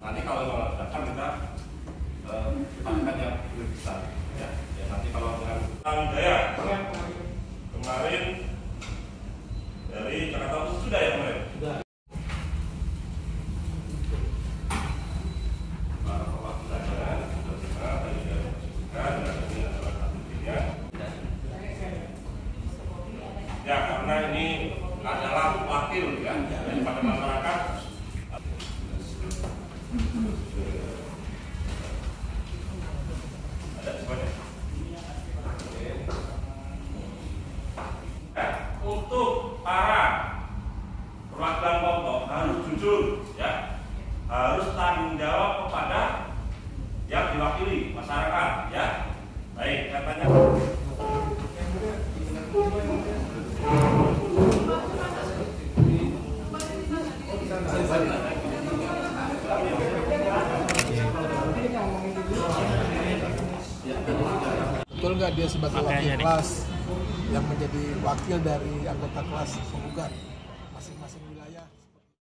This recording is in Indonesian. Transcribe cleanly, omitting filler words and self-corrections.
Nanti kalau mengadakan kita akan yang lebih besar, ya. Nanti kalau dengan Wijaya kemarin dari Jakarta Pusat sudah ya kemarin. Sudah. Para pelajaran sudah benar dan juga disebutkan dan ini adalah buktinya. Ya karena ini adalah wakil ya daripada masyarakat. Untuk para perwakilan kelompok harus jujur, ya, harus tanggung jawab kepada yang diwakili masyarakat, ya. Baik, katanya. Betul nggak dia sebagai wakil kelas yang menjadi wakil dari anggota kelas penggugat masing-masing?